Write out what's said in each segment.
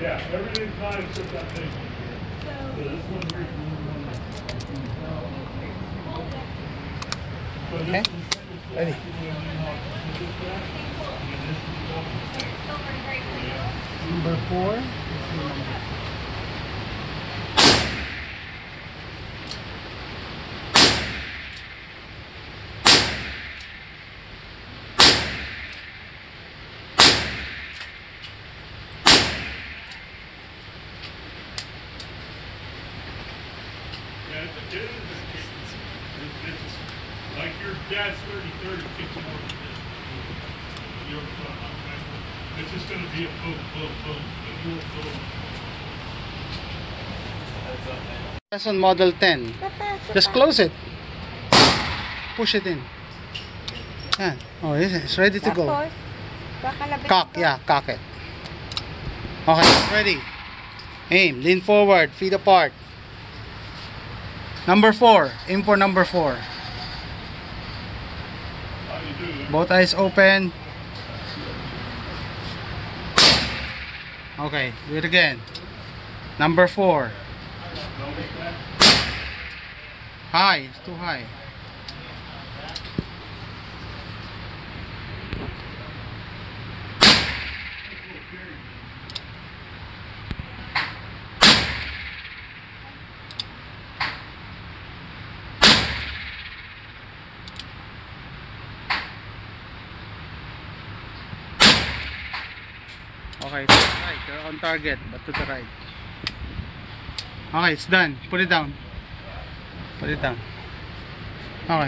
Yeah, everything's not except that big one here. So this one here. Okay, ready. Number 4. It's like your dad's 30-30 kicks it over this. It's just going to be a boom, boom, boom. But you won't go. Lesson Model 10. Just close it. Push it in. Yan. Oh, it's ready to go. Cock, yeah, cock it. Okay, ready. Aim, lean forward, feet apart. Number 4. Aim for number 4. Both eyes open. Okay, do it again. Number 4. High, it's too high. Okay, to the right. You're on target, but to the right. Okay, it's done. Put it down. Put it down. Okay.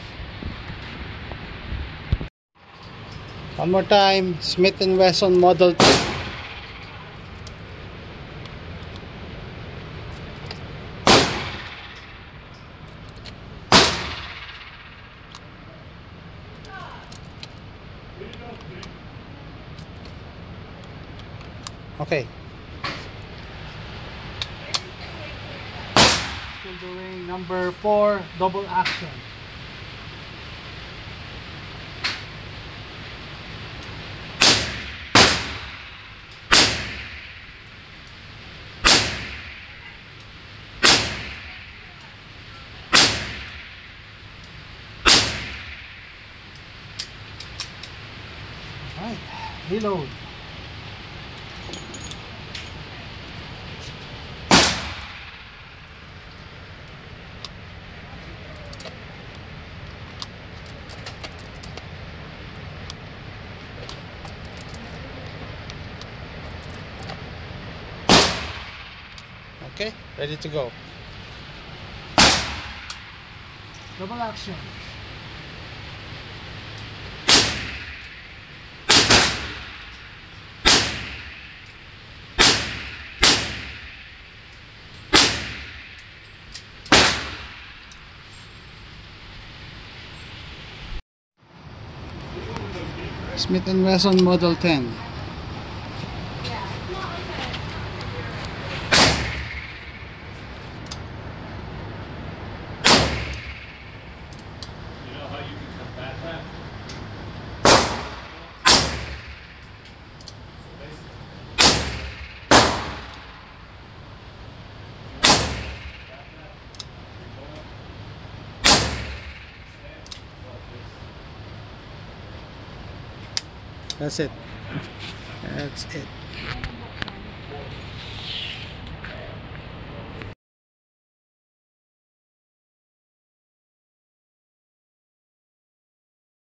One more time. Smith & Wesson Model 2. Okay. Still doing number 4, double action. Alright, reload. Okay, ready to go. Double action. Smith & Wesson Model 10. That's it. That's it.